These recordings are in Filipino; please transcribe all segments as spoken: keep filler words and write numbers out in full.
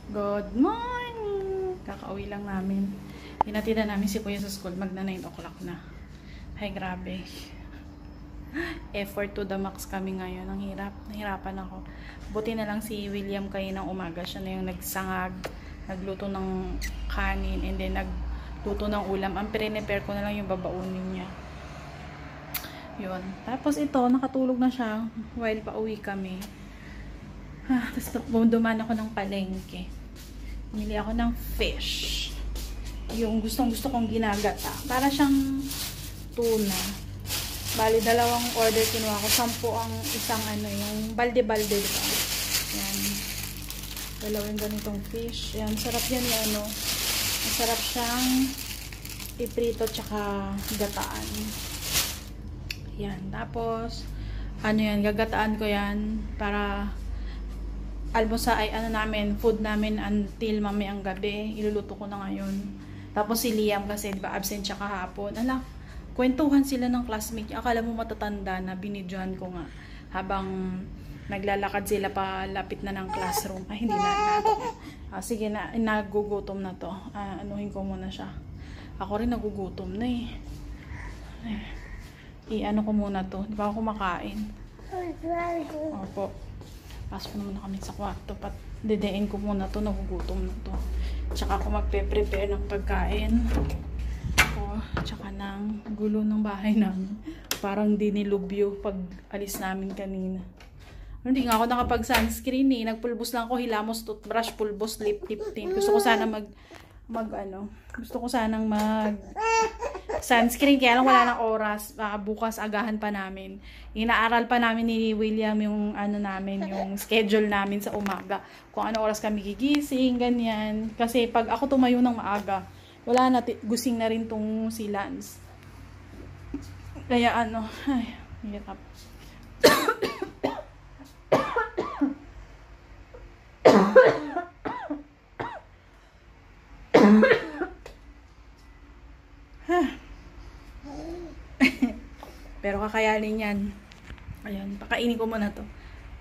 Good morning! Kakauwi lang namin. Hinatid na namin si Kuya sa school. Magna nine o'clock na. Ay, grabe. Effort to the max kami ngayon. Ang hirap. Nahirapan ako. Buti na lang si William kayo ng umaga. Siya na yung nagsangag. Nagluto ng kanin. And then nagluto ng ulam. Ang pre-prepare ko na lang yung babaunin niya. Yun. Tapos ito, nakatulog na siya while pauwi kami. Ah, tapos duman ako ng palengke. Bumili ako ng fish. Yung gustong gusto kong ginagata. Para siyang tuna. Bali, dalawang order kinuha ko. Sampu ang isang ano, yung balde-balde, diba? Yan. Dalawang ganitong fish. Yan, sarap yan yung ano. Masarap siyang iprito tsaka gataan. Yan. Tapos, ano yan, gagataan ko yan para almosa ay ano namin, food namin until mamayang gabi. Iluluto ko na ngayon. Tapos si Liam kasi, diba, absent siya kahapon. Ala, kwentuhan sila ng classmate niya. Akala mo matatanda na, binidyohan ko nga. Habang naglalakad sila pa lapit na ng classroom. Ay, hindi na. na ah, sige na, nagugutom na to. Ah, anuhin ko muna siya. Ako rin nagugutom na eh. Ay, i-ano ko muna to. Di ba ako kumakain? Opo. Pasok muna kami sa kwarto. Pat dedein ko muna to. Nagugutom na to. Tsaka ako magpe-prepare ng pagkain. O, tsaka ng gulo ng bahay namin. Parang dinilubyo pag alis namin kanina. Hindi nga ako nakapag-sunscreen eh. Nagpulbos lang ako. Hilamos, toothbrush, pulbos, lip tip tint. Gusto ko sana mag mag ano. Gusto ko sanang mag sunscreen. Kaya lang wala ng oras. Baka bukas agahan pa namin. Inaaral pa namin ni William yung ano namin, yung schedule namin sa umaga. Kung ano oras kami gigising, ganyan. Kasi pag ako tumayo ng maaga, wala na, gusing na rin tong si Lance. Kaya ano, ay, hirap. Pero kakayanin yan. Ayan, pakainin ko muna to.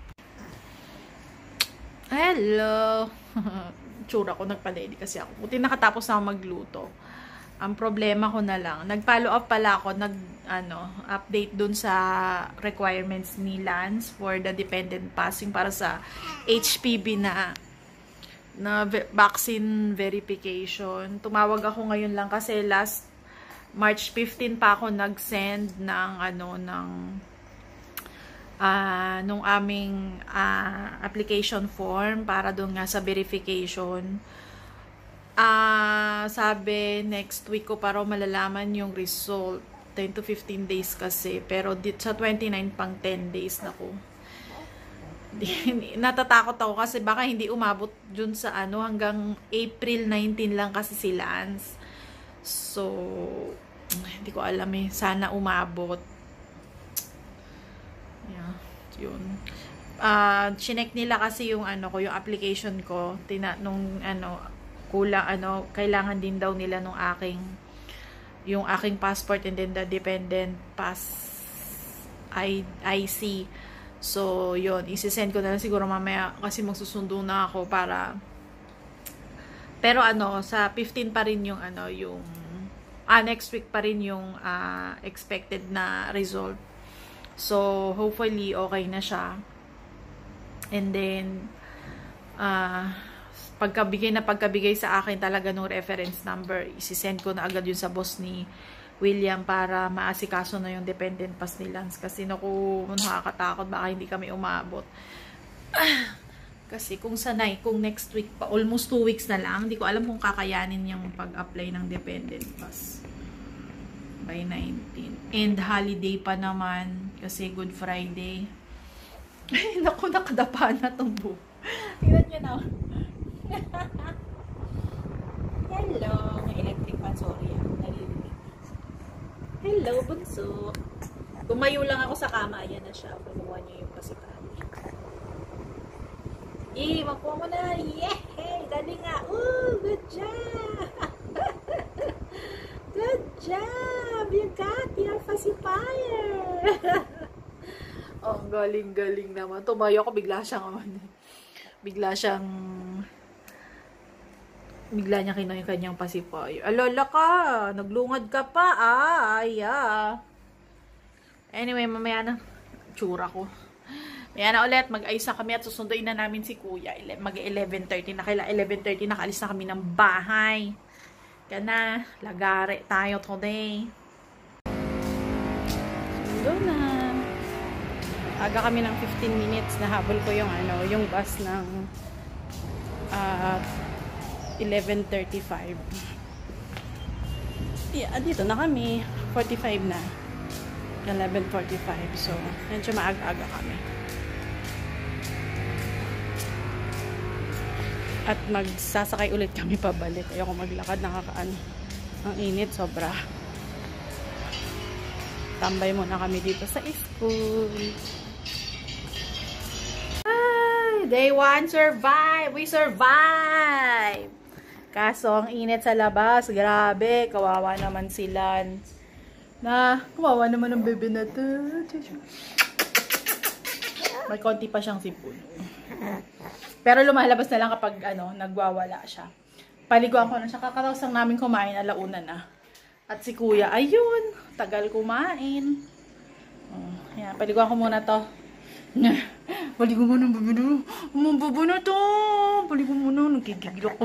Hello! Tsura ko, nagpa-ready kasi ako. Buti nakatapos na ako magluto. Ang problema ko na lang, nag-follow up pala ako, nag, ano, update dun sa requirements ni Lance for the dependent passing para sa H P V na na vaccine verification. Tumawag ako ngayon lang kasi last March fifteenth pa ako nag-send ng ano ng uh, nung aming uh, application form para doon nga sa verification. Ah, uh, sabi next week ko para malalaman yung result. ten to fifteen days kasi, pero dito sa twenty-nine pang ten days na ko. Natatakot ako kasi baka hindi umabot dun sa ano hanggang April nineteenth lang kasi si Lance. So, hindi ko alam eh. Sana umabot. Yeah, yun. Uh, chinek nila kasi yung ano ko, yung application ko. Tina, nung ano, kulang, ano, kailangan din daw nila nung aking, yung aking passport and then the dependent pass I, IC. So, yun. Isisend ko na lang siguro mamaya kasi magsusundo na ako para, pero ano, sa fifteen pa rin yung ano, yung ah, next week pa rin yung uh, expected na result. So, hopefully, okay na siya. And then, uh, pagkabigay na pagkabigay sa akin talaga ng reference number, isisend ko na agad yun sa boss ni William para maasikaso na yung dependent pass ni Lance. Kasi naku, nakakatakot, baka hindi kami umabot. Kasi kung sanay, kung next week pa, almost two weeks na lang, hindi ko alam kung kakayanin yung pag-apply ng dependent pass by nineteenth. And holiday pa naman, kasi Good Friday. Ay, naku, nakadapa na itong buhok. Tingnan nyo na. Hello, may electric fan, sorry. Nalilinig. Hello, bunso. Tumayo lang ako sa kama, ayan na siya. Pagawa niyo yung pasipan. Eh, makuha mo na. Yay! Dali nga. Ooh, good job! Good job! You got your pacifier! Oh, galing-galing naman. Tumayo ako, bigla siyang, bigla siyang Bigla niya kinuha yung kanyang pacifier. Alala ka! Naglungad ka pa, ah! Ay, ah. Anyway, mamaya na. Tsura ko. Mamaya na ulit. Mag-ayos na kami at susunduin na namin si Kuya. Mag eleven thirty na. Kaila eleven thirty nakaalis na kami ng bahay. Kaya na. Lagare tayo today. Sundo na. Aga kami ng fifteen minutes. Nahabol ko yung ano, yung bus ng uh, eleven thirty-five. Yeah, dito na kami. forty-five na. eleven forty-five. So, medyo maaga-aga kami. At magsasakay ulit kami pabalik. Ayoko maglakad. Nakakaano. Ang init. Sobra. Tambay muna kami dito sa school. Ay! Day one, survive! We survive! Kaso, ang init sa labas. Grabe. Kawawa naman sila. Na, kawawa naman ang bebe na to. May konti pa siyang sipon. Pero lumalabas na lang kapag ano, nagwawala siya. Paliguan ko na siya. Kakataos lang namin kumain. Alauna na. At si Kuya, ayun. Tagal kumain. Oh, yan. Paliguan ko muna to. Paligo mo ng bebe na. Umababa na to. Paligo mo na. Nagkikigil ako.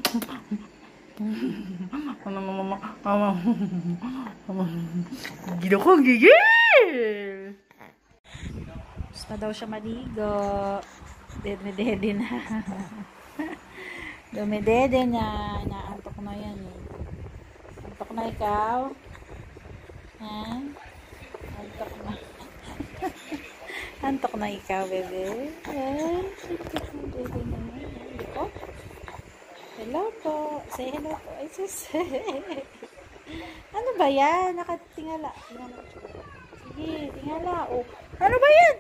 Mama, mama, mama. Mama. Gigil ako. Gigil. Gusto daw siya maligo. Dede-dede na. Dumedede na. Naantok na yan. Antok na ikaw? Ha? Antok na. Antok na ikaw, bebe. Eh, dede na. Hello? Hello po. Say hello po. Ay, sus. Ano ba yan? Nakatingala. Tingala. Sige, tingala. Oh. Ano ba yan?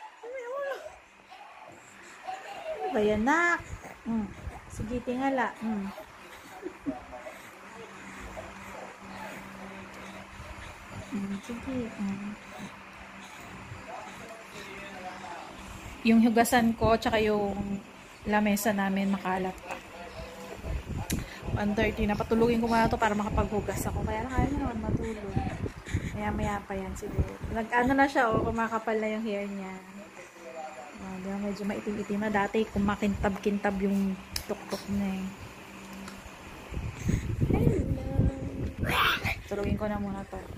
Ano ba yan, nak? Mm. Sige, tingala. Mm. Mm, sige. Mm. Yung hugasan ko, tsaka yung lamesa namin makalat. one thirty na. Patulugin ko muna to para makapaghugas ako. Kaya na kaya naman matulog. Maya maya pa yan siguro. Nag-ano na siya, oh, kumakapal na yung hair niya. Oh, di ba, medyo maitim-itim na. Dati kumakintab-kintab yung tuk-tuk niya eh. Hello. Tulugin ko na muna to.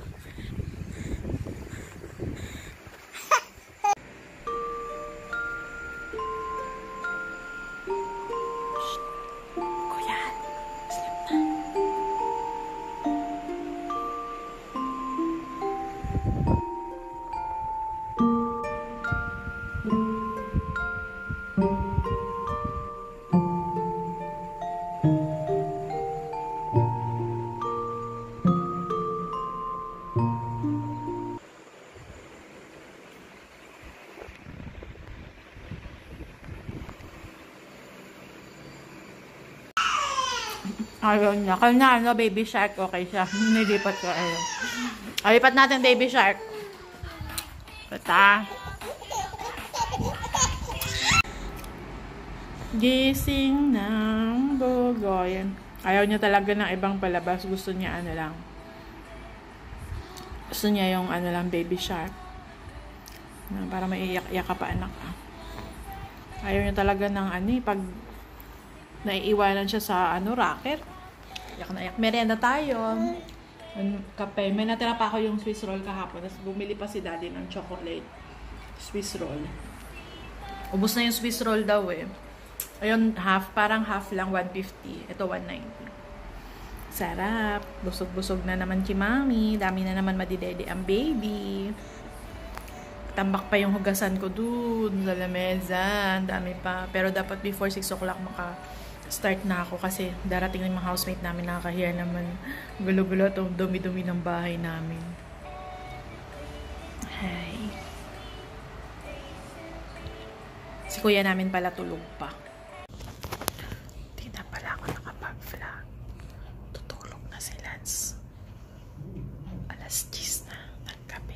Ayun niya. Kanya, ano, baby shark, okay siya. Nilipat ko, ayun. Alipat natin, baby shark. Pata. Gising ng bugoy. Ayaw niya talaga ng ibang palabas. Gusto niya, ano lang. Gusto niya yung, ano lang, baby shark. Para maiiyak-iyak ka pa, anak. Ayaw niya talaga ng, ano, pag naiiwanan siya sa, ano, rocker. Yak na yak. Merienda tayo. Kape. May natira pa ako yung Swiss roll kahapon. Tapos bumili pa si daddy ng chocolate. Swiss roll. Ubus na yung Swiss roll daw eh. Ayun, half. Parang half lang, one fifty. Ito, one ninety. Sarap. Busog-busog na naman si mami. Dami na naman madidede ang baby. Tambak pa yung hugasan ko dun sa lamesa. Dami pa. Pero dapat before six o'clock maka start na ako kasi darating ng mga housemate namin, nakakahiya naman. Gulo-gulo itong dumi-dumi ng bahay namin. Hi. Si kuya namin pala tulog pa. Hindi na pala ako nakapag-vlog. Tutulog na si Lance. Alas diyes na ng gabi.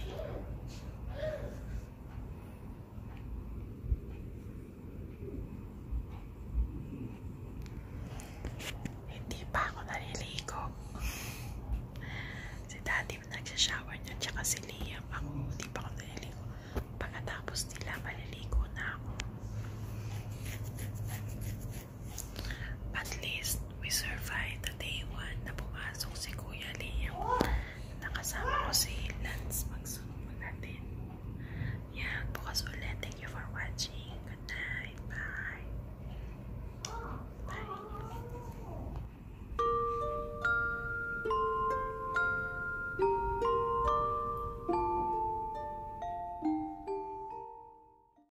magsha-shower niya, tsaka si Liam. Ako, di pa ako naliligo. Pagkatapos nila, maliligo